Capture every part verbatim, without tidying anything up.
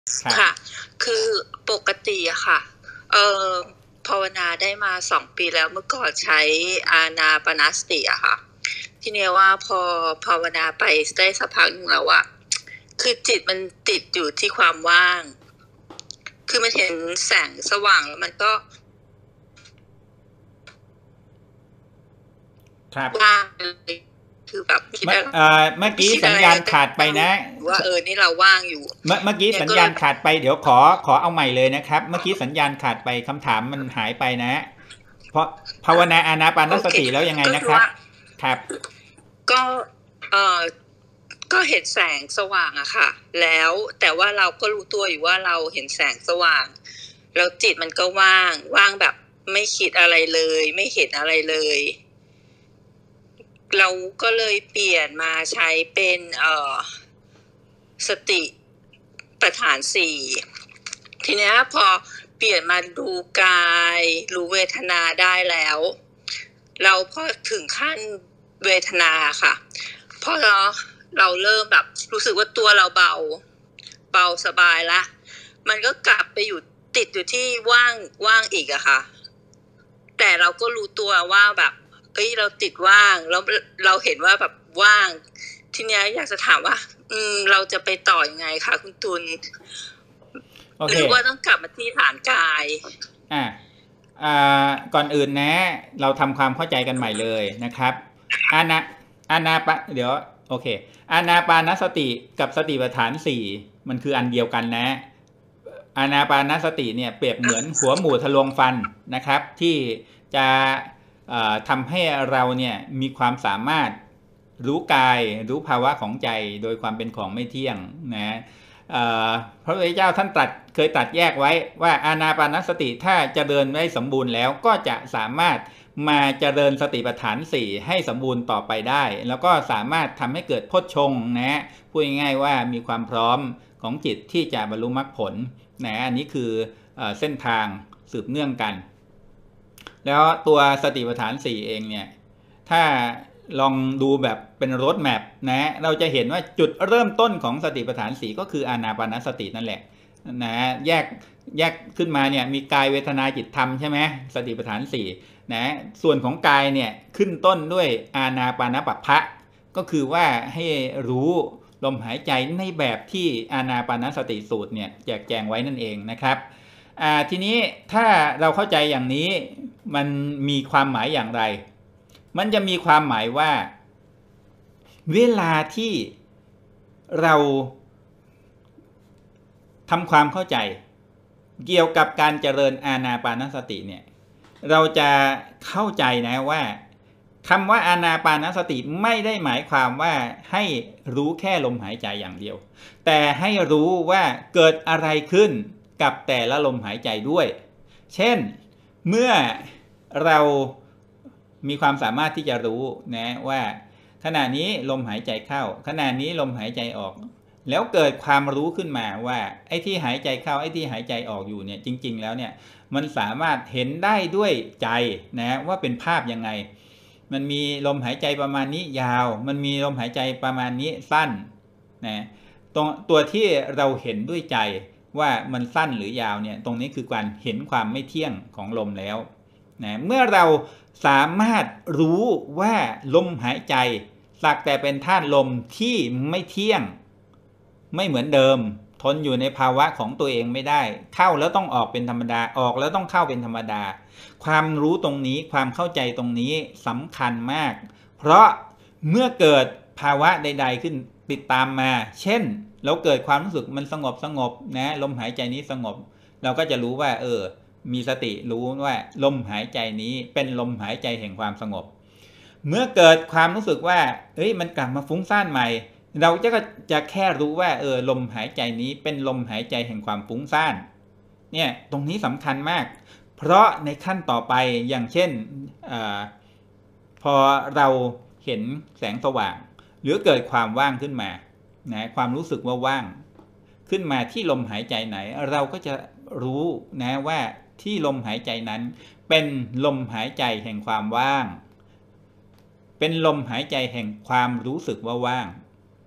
ค่ะคือปกติอะค่ะเอ่อภาวนาได้มาสองปีแล้วเมื่อก่อนใช้อานาปานสติอะค่ะทีเนี้ยว่าพอภาวนาไปได้สักพักหนึ่งแล้วอะคือจิตมันติดอยู่ที่ความว่างคือมันเห็นแสงสว่างแล้วมันก็ครับว่างเลยคือแบบคิดเมื่ออะไรเอ่อเมื่อกี้สัญญาณขาดไปนะว่าเออนี่เราว่างอยู่เมื่อเมื่อกี้เนี่ยก็เลยสัญญาณขาดไปเดี๋ยวขอขอเอาใหม่เลยนะครับเมื่อกี้สัญญาณขาดไปคำถามมันหายไปนะเพราะภาวนาอานาปานโอเคสติแล้วยังไงนะครับก็คือว่าครับก็เอ่อ ก็เห็นแสงสว่างอะค่ะแล้วแต่ว่าเราก็รู้ตัวอยู่ว่าเราเห็นแสงสว่างแล้วจิตมันก็ว่างว่างแบบไม่คิดอะไรเลยไม่เห็นอะไรเลยเราก็เลยเปลี่ยนมาใช้เป็นเอ่อสติปัฏฐานสี่ทีนี้พอเปลี่ยนมาดูกายรู้เวทนาได้แล้วเราพอถึงขั้นเวทนาค่ะพอเราเราเริ่มแบบรู้สึกว่าตัวเราเบาเบาสบายละมันก็กลับไปอยู่ติดอยู่ที่ว่างว่างอีกอะค่ะแต่เราก็รู้ตัวว่าแบบเอ้ยเราติดว่างแล้วเราเห็นว่าแบบว่างทีเนี้ยอยากจะถามว่าอืมเราจะไปต่อยังไงคะคุณตุลหรือว่าต้องกลับมาที่ฐานกายอ่าอ่าก่อนอื่นนะเราทำความเข้าใจกันใหม่เลยนะครับอานาอานาปะเดี๋ยวโอเคอานาปานสติกับสติปัฏฐานสี่มันคืออันเดียวกันนะอานาปานสติเนี่ยเปรียบเหมือนหัวหมูทะลวงฟันนะครับที่จะทำให้เราเนี่ยมีความสามารถรู้กายรู้ภาวะของใจโดยความเป็นของไม่เที่ยงนะพระพุทธเจ้าท่านตรัสเคยตรัสแยกไว้ว่าอานาปานสติถ้าเจริญได้สมบูรณ์แล้วก็จะสามารถมาเจริญสติปัฏฐานสี่ให้สมบูรณ์ต่อไปได้แล้วก็สามารถทำให้เกิดโพชฌงค์นะพูดง่ายๆว่ามีความพร้อมของจิตที่จะบรรลุมรรคผลนะอันนี้คือเส้นทางสืบเนื่องกันแล้วตัวสติปัฏฐานสี่เองเนี่ยถ้าลองดูแบบเป็นรถแมพนะเราจะเห็นว่าจุดเริ่มต้นของสติปัฏฐานสี่ก็คืออานาปานสตินั่นแหละนะแยกแยกขึ้นมาเนี่ยมีกายเวทนาจิตธรรมใช่ไหมสติปัฏฐานสี่นะส่วนของกายเนี่ยขึ้นต้นด้วยอานาปานปัปพะก็คือว่าให้รู้ลมหายใจในแบบที่อานาปานสติสูตรเนี่ยแจกแจงไว้นั่นเองนะครับทีนี้ถ้าเราเข้าใจอย่างนี้มันมีความหมายอย่างไรมันจะมีความหมายว่าเวลาที่เราทำความเข้าใจเกี่ยวกับการเจริญอานาปานสติเนี่ยเราจะเข้าใจนะว่าคำว่าอานาปานสติไม่ได้หมายความว่าให้รู้แค่ลมหายใจอย่างเดียวแต่ให้รู้ว่าเกิดอะไรขึ้นกับแต่ละลมหายใจด้วยเช่นเมื่อเรามีความสามารถที่จะรู้นะว่าขณะนี้ลมหายใจเข้าขณะนี้ลมหายใจออกแล้วเกิดความรู้ขึ้นมาว่าไอ้ที่หายใจเข้าไอ้ที่หายใจออกอยู่เนี่ยจริงๆแล้วเนี่ยมันสามารถเห็นได้ด้วยใจนะว่าเป็นภาพยังไงมันมีลมหายใจประมาณนี้ยาวมันมีลมหายใจประมาณนี้สั้นนะตรงตัวที่เราเห็นด้วยใจว่ามันสั้นหรือยาวเนี่ยตรงนี้คือการเห็นความไม่เที่ยงของลมแล้วนะเมื่อเราสามารถรู้ว่าลมหายใจสักแต่เป็นธาตุลมที่ไม่เที่ยงไม่เหมือนเดิมทนอยู่ในภาวะของตัวเองไม่ได้เข้าแล้วต้องออกเป็นธรรมดาออกแล้วต้องเข้าเป็นธรรมดาความรู้ตรงนี้ความเข้าใจตรงนี้สำคัญมากเพราะเมื่อเกิดภาวะใดๆขึ้นติดตามมาเช่นเราเกิดความรู้สึกมันสงบสงบนะลมหายใจนี้สงบเราก็จะรู้ว่าเออมีสติรู้ว่าลมหายใจนี้เป็นลมหายใจแห่งความสงบเมื่อเกิดความรู้สึกว่าเอ้ยมันกลับมาฟุ้งซ่านใหม่เราจะก็จะแค่รู้ว่าเออลมหายใจนี้เป็นลมหายใจแห่งความฟุ้งซ่านเนี่ยตรงนี้สำคัญมากเพราะในขั้นต่อไปอย่างเช่นอพอเราเห็นแสงสว่างหรือเกิดความว่างขึ้นมานะความรู้สึกว่าว่างขึ้นมาที่ลมหายใจไหนเราก็จะรู้นะว่าที่ลมหายใจนั้นเป็นลมหายใจแห่งความว่างเป็นลมหายใจแห่งความรู้สึกว่าว่าง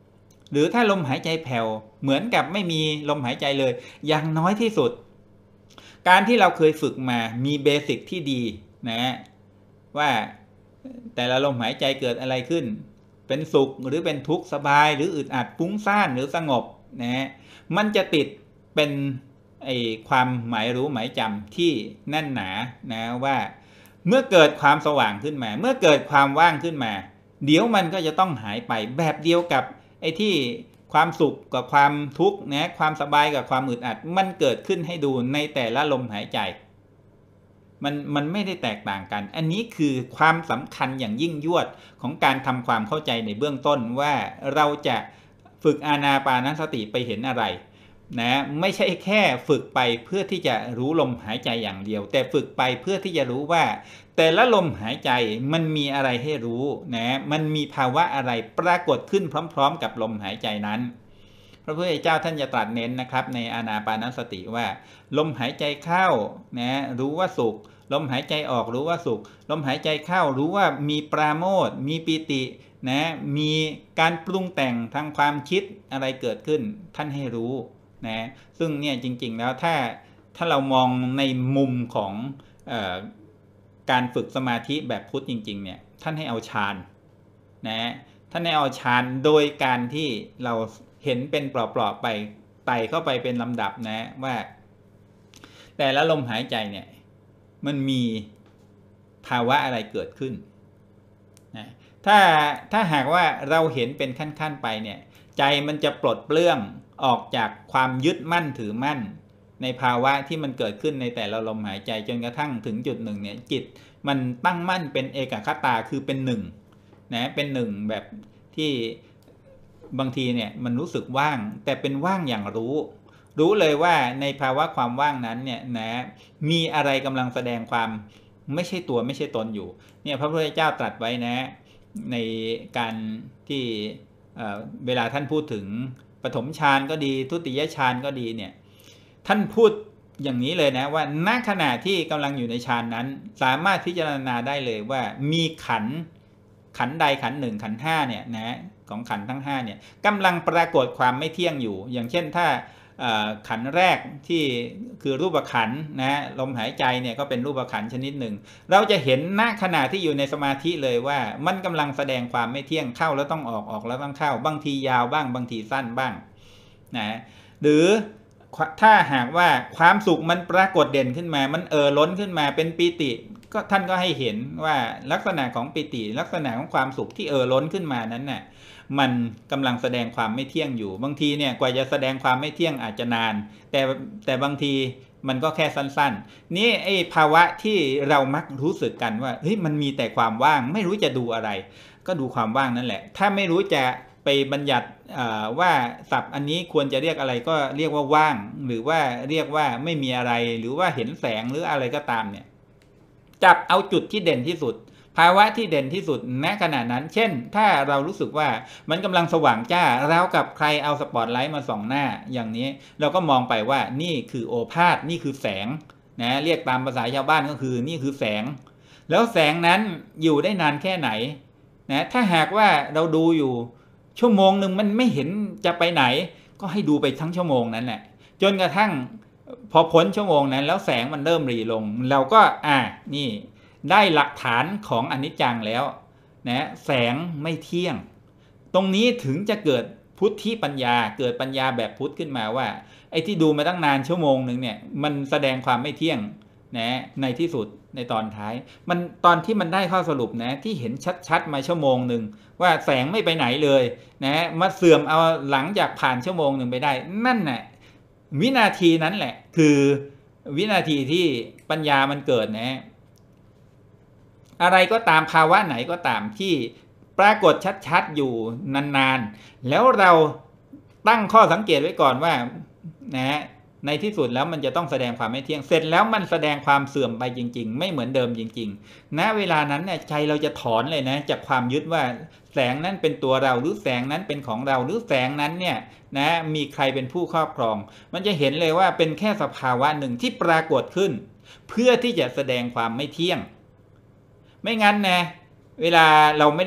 หรือถ้าลมหายใจแผ่วเหมือนกับไม่มีลมหายใจเลยอย่างน้อยที่สุดการที่เราเคยฝึกมามีเบสิกที่ดีนะว่าแต่ละลมหายใจเกิดอะไรขึ้นเป็นสุขหรือเป็นทุกข์สบายหรืออึดอัดฟุ้งซ่านหรือสงบนะมันจะติดเป็นไอ้ความหมายรู้หมายจำที่แน่นหนานะว่าเมื่อเกิดความสว่างขึ้นมาเมื่อเกิดความว่างขึ้นมาเดี๋ยวมันก็จะต้องหายไปแบบเดียวกับไอ้ที่ความสุขกับความทุกข์นะความสบายกับความอึดอัดมันเกิดขึ้นให้ดูในแต่ละลมหายใจมันมันไม่ได้แตกต่างกันอันนี้คือความสำคัญอย่างยิ่งยวดของการทำความเข้าใจในเบื้องต้นว่าเราจะฝึกอานาปานสติไปเห็นอะไรนะไม่ใช่แค่ฝึกไปเพื่อที่จะรู้ลมหายใจอย่างเดียวแต่ฝึกไปเพื่อที่จะรู้ว่าแต่ละลมหายใจมันมีอะไรให้รู้นะมันมีภาวะอะไรปรากฏขึ้นพร้อมๆกับลมหายใจนั้นพระพุทธเจ้าท่านจะตรัสเน้นนะครับในอานาปานสติว่าลมหายใจเข้านะรู้ว่าสุขลมหายใจออกรู้ว่าสุขลมหายใจเข้ารู้ว่ามีปราโมทย์มีปิตินะมีการปรุงแต่งทางความคิดอะไรเกิดขึ้นท่านให้รู้นะซึ่งเนี่ยจริงๆแล้วถ้าถ้าเรามองในมุมของเอ่อการฝึกสมาธิแบบพุทธจริงๆเนี่ยท่านให้เอาฌานนะท่านให้เอาฌานโดยการที่เราเห็นเป็นเปลาะๆไปไต่เข้าไปเป็นลำดับนะว่าแต่ละลมหายใจเนี่ยมันมีภาวะอะไรเกิดขึ้นนะถ้าถ้าหากว่าเราเห็นเป็นขั้นๆไปเนี่ยใจมันจะปลดเปลื้องออกจากความยึดมั่นถือมั่นในภาวะที่มันเกิดขึ้นในแต่ละลมหายใจจนกระทั่งถึงจุดหนึ่งเนี่ยจิตมันตั้งมั่นเป็นเอกคตาคือเป็นหนึ่งนะเป็นหนึ่งแบบที่บางทีเนี่ยมันรู้สึกว่างแต่เป็นว่างอย่างรู้รู้เลยว่าในภาวะความว่างนั้นเนี่ยนะมีอะไรกำลังแสดงความไม่ใช่ตัวไม่ใช่ตนอยู่เนี่ยพระพุทธเจ้าตรัสไว้นะในการที่เอ่อเวลาท่านพูดถึงปฐมฌานก็ดีทุติยฌานก็ดีเนี่ยท่านพูดอย่างนี้เลยนะว่าณขณะที่กำลังอยู่ในฌานนั้นสามารถพิจารณาได้เลยว่ามีขันธ์ขันธ์ใดขันธ์หนึ่งขันธ์ห้าเนี่ยนะของขันธ์ทั้งห้าเนี่ยกำลังปรากฏความไม่เที่ยงอยู่อย่างเช่นถ้าขันธ์แรกที่คือรูปขันธ์นะลมหายใจเนี่ยก็เป็นรูปขันธ์ชนิดหนึ่งเราจะเห็นณขณะที่อยู่ในสมาธิเลยว่ามันกำลังแสดงความไม่เที่ยงเข้าแล้วต้องออกออกแล้วต้องเข้าบางทียาวบ้างบางทีสั้นบ้างนะหรือถ้าหากว่าความสุขมันปรากฏเด่นขึ้นมามันเอ่อล้นขึ้นมาเป็นปิติก็ท่านก็ให้เห็นว่าลักษณะของปิติลักษณะของความสุขที่เอ่อล้นขึ้นมานั้นน่ะมันกำลังแสดงความไม่เที่ยงอยู่บางทีเนี่ยกว่าจะแสดงความไม่เที่ยงอาจจะนานแต่แต่บางทีมันก็แค่สั้นๆนี่ไอ้ภาวะที่เรามักรู้สึกกันว่าเฮ้ยมันมีแต่ความว่างไม่รู้จะดูอะไรก็ดูความว่างนั่นแหละถ้าไม่รู้จะไปบัญญัติว่าศัพท์อันนี้ควรจะเรียกอะไรก็เรียกว่าว่างหรือว่าเรียกว่าไม่มีอะไรหรือว่าเห็นแสงหรืออะไรก็ตามเนี่ยจับเอาจุดที่เด่นที่สุดภาวะที่เด่นที่สุดณขณะนั้นเช่นถ้าเรารู้สึกว่ามันกำลังสว่างจ้าราวกับใครเอาสปอตไลท์มาส่องหน้าอย่างนี้เราก็มองไปว่านี่คือโอภาสนี่คือแสงนะเรียกตามภาษาชาวบ้านก็คือนี่คือแสงแล้วแสงนั้นอยู่ได้นานแค่ไหนนะถ้าหากว่าเราดูอยู่ชั่วโมงหนึ่งมันไม่เห็นจะไปไหนก็ให้ดูไปทั้งชั่วโมงนั้นแหละจนกระทั่งพอพ้นชั่วโมงนั้นแล้วแสงมันเริ่มหรี่ลงเราก็อ่านี่ได้หลักฐานของอนิจจังแล้วนะแสงไม่เที่ยงตรงนี้ถึงจะเกิดพุทธิปัญญาเกิดปัญญาแบบพุทธขึ้นมาว่าไอ้ที่ดูมาตั้งนานชั่วโมงหนึ่งเนี่ยมันแสดงความไม่เที่ยงนะในที่สุดในตอนท้ายมันตอนที่มันได้ข้อสรุปนะที่เห็นชัดๆมาชั่วโมงหนึ่งว่าแสงไม่ไปไหนเลยนะมาเสื่อมเอาหลังจากผ่านชั่วโมงหนึ่งไปได้นั่นแหละวินาทีนั้นแหละคือวินาทีที่ปัญญามันเกิดนะอะไรก็ตามภาวะไหนก็ตามที่ปรากฏชัดๆอยู่นานๆแล้วเราตั้งข้อสังเกตไว้ก่อนว่านะในที่สุดแล้วมันจะต้องแสดงความไม่เที่ยงเสร็จแล้วมันแสดงความเสื่อมไปจริงๆไม่เหมือนเดิมจริงๆณเวลานั้นเนี่ยใจเราจะถอนเลยนะจากความยึดว่าแสงนั้นเป็นตัวเราหรือแสงนั้นเป็นของเราหรือแสงนั้นเนี่ยนะมีใครเป็นผู้ครอบครองมันจะเห็นเลยว่าเป็นแค่สภาวะหนึ่งที่ปรากฏขึ้นเพื่อที่จะแสดงความไม่เที่ยงไม่งั้นนะเวลาเราไม่ได้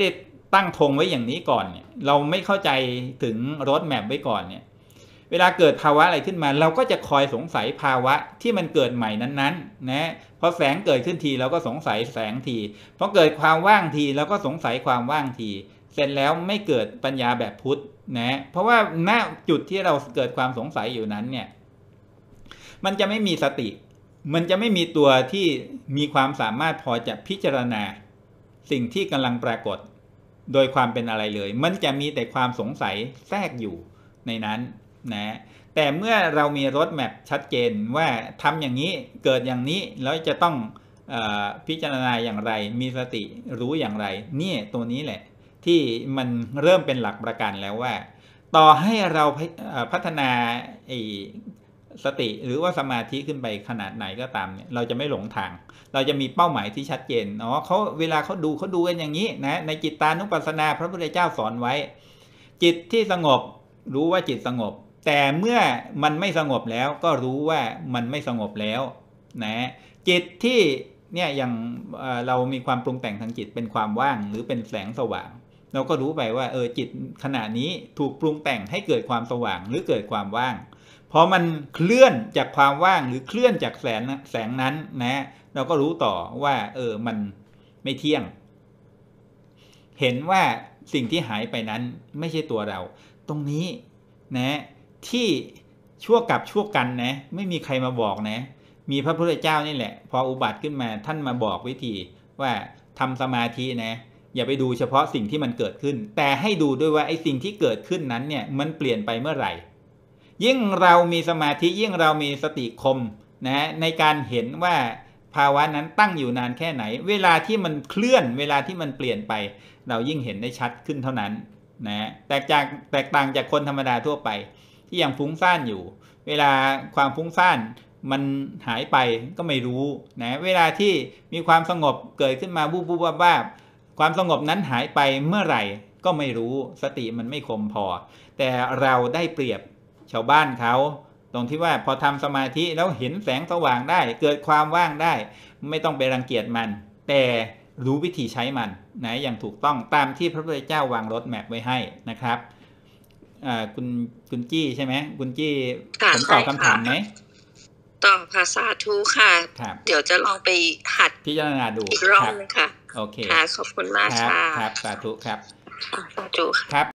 ตั้งธงไว้อย่างนี้ก่อนเนี่ยเราไม่เข้าใจถึงรถแมพไว้ก่อนเนี่ยเวลาเกิดภาวะอะไรขึ้นมาเราก็จะคอยสงสัยภาวะที่มันเกิดใหม่นั้นๆนะพอแสงเกิดขึ้นทีเราก็สงสัยแสงทีพอเกิดความว่างทีเราก็สงสัยความว่างทีเสร็จแล้วไม่เกิดปัญญาแบบพุทธนะเพราะว่าณจุดที่เราเกิดความสงสัยอยู่นั้นเนี่ยมันจะไม่มีสติมันจะไม่มีตัวที่มีความสามารถพอจะพิจารณาสิ่งที่กำลังปรากฏโดยความเป็นอะไรเลยมันจะมีแต่ความสงสัยแทรกอยู่ในนั้นนะแต่เมื่อเรามีรถแมพชัดเจนว่าทำอย่างนี้เกิดอย่างนี้แล้วจะต้องเอ่อพิจารณาอย่างไรมีสติรู้อย่างไรนี่ตัวนี้แหละที่มันเริ่มเป็นหลักประกันแล้วว่าต่อให้เราพัฒนาไอ้สติหรือว่าสมาธิขึ้นไปขนาดไหนก็ตามเนี่ยเราจะไม่หลงทางเราจะมีเป้าหมายที่ชัดเจนอ๋อเขาเวลาเขาดูเขาดูกันอย่างนี้นะในจิตตานุปัสสนาพระพุทธเจ้าสอนไว้จิตที่สงบรู้ว่าจิตสงบแต่เมื่อมันไม่สงบแล้วก็รู้ว่ามันไม่สงบแล้วนะจิตที่เนี่ยอย่างเรามีความปรุงแต่งทางจิตเป็นความว่างหรือเป็นแสงสว่างเราก็รู้ไปว่าเออจิตขณะนี้ถูกปรุงแต่งให้เกิดความสว่างหรือเกิดความว่างพอมันเคลื่อนจากความว่างหรือเคลื่อนจากแสงแสงนั้นนะเราก็รู้ต่อว่าเออมันไม่เที่ยงเห็นว่าสิ่งที่หายไปนั้นไม่ใช่ตัวเราตรงนี้นะที่ชั่วกับชั่วกันนะไม่มีใครมาบอกนะมีพระพุทธเจ้านี่แหละพออุบัติขึ้นมาท่านมาบอกวิธีว่าทำสมาธินะอย่าไปดูเฉพาะสิ่งที่มันเกิดขึ้นแต่ให้ดูด้วยว่าไอ้สิ่งที่เกิดขึ้นนั้นเนี่ยมันเปลี่ยนไปเมื่อไหร่ยิ่งเรามีสมาธิยิ่งเรามีสติคมนะในการเห็นว่าภาวะนั้นตั้งอยู่นานแค่ไหนเวลาที่มันเคลื่อนเวลาที่มันเปลี่ยนไปเรายิ่งเห็นได้ชัดขึ้นเท่านั้นนะแตกจากแตกต่างจากคนธรรมดาทั่วไปที่ยังฟุ้งซ่านอยู่เวลาความฟุ้งซ่านมันหายไปก็ไม่รู้นะเวลาที่มีความสงบเกิดขึ้นมาบูบบูบบ้าความสงบนั้นหายไปเมื่อไหร่ก็ไม่รู้สติมันไม่คมพอแต่เราได้เปรียบชาวบ้านเขาตรงที่ว่าพอทำสมาธิแล้วเห็นแสงสว่างได้เกิดความว่างได้ไม่ต้องไปรังเกียจมันแต่รู้วิธีใช้มันนะอย่างถูกต้องตามที่พระพุทธเจ้าวางรถแมพไว้ให้นะครับคุณคุณจี้ใช่ไหมคุณจี้ผมตอบคำถามไหมตอบค่ะสาธุค่ะเดี๋ยวจะลองไปหัดพิจารณาดูอีกรอบนึงค่ะโอเคค่ะขอบคุณมากค่ะครับสาธุครับสาธุค่ะ